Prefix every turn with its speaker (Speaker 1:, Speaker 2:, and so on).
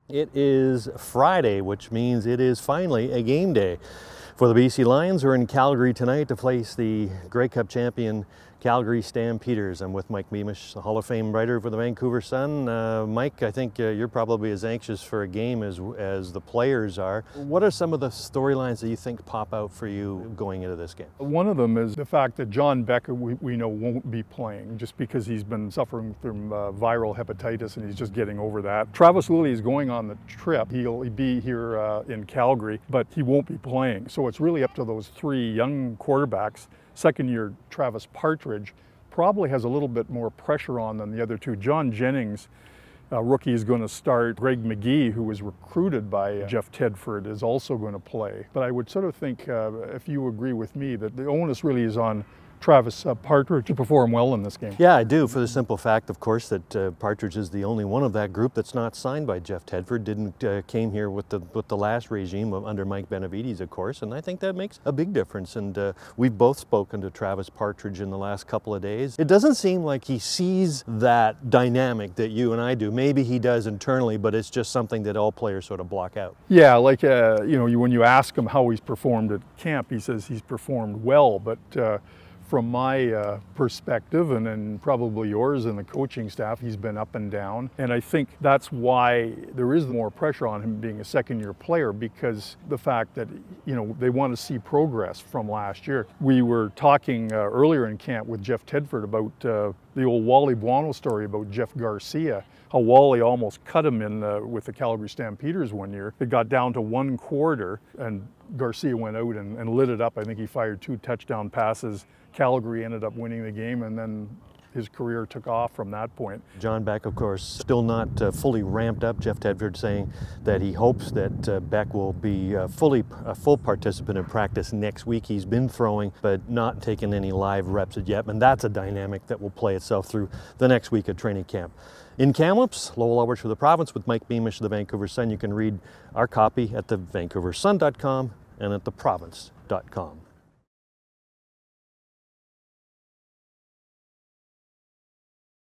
Speaker 1: It is Friday, which means it is finally a game day for the BC Lions. We're in Calgary tonight to face the Grey Cup champion Calgary Stampeders. I'm with Mike Beamish, the Hall of Fame writer for the Vancouver Sun. Mike, I think you're probably as anxious for a game as the players are. What are some of the storylines that you think pop out for you going into this game?
Speaker 2: One of them is the fact that John Becker, we know, won't be playing just because he's been suffering from viral hepatitis and he's just getting over that. Travis Lilly is going on the trip. He'll be here in Calgary, but he won't be playing. So it's really up to those three young quarterbacks. Second-year Travis Partridge probably has a little bit more pressure on than the other two. John Jennings, rookie, is going to start. Greg McGee, who was recruited by Jeff Tedford, is also going to play. But I would sort of think, if you agree with me, that the onus really is on Travis Partridge to perform well in this game.
Speaker 1: Yeah, I do, for the simple fact, of course, that Partridge is the only one of that group that's not signed by Jeff Tedford. Came here with the last regime under Mike Benavides, of course, and I think that makes a big difference. And we've both spoken to Travis Partridge in the last couple of days. It doesn't seem like he sees that dynamic that you and I do. Maybe he does internally, but it's just something that all players sort of block out.
Speaker 2: Yeah, like when you ask him how he's performed at camp, he says he's performed well, but from my perspective, and then probably yours and the coaching staff, he's been up and down. And I think that's why there is more pressure on him being a second-year player, because the fact that, they want to see progress from last year. We were talking earlier in camp with Jeff Tedford about the old Wally Buono story about Jeff Garcia, how Wally almost cut him in with the Calgary Stampeders one year. It got down to one quarter, and Garcia went out and lit it up. I think he fired 2 touchdown passes. Calgary ended up winning the game, and then his career took off from that point.
Speaker 1: John Beck, of course, still not fully ramped up. Jeff Tedford saying that he hopes that Beck will be a full participant in practice next week. He's been throwing, but not taking any live reps yet, and that's a dynamic that will play itself through the next week of training camp. In Kamloops, Lowell Alberts for the Province with Mike Beamish of the Vancouver Sun. You can read our copy at thevancouversun.com and at theprovince.com.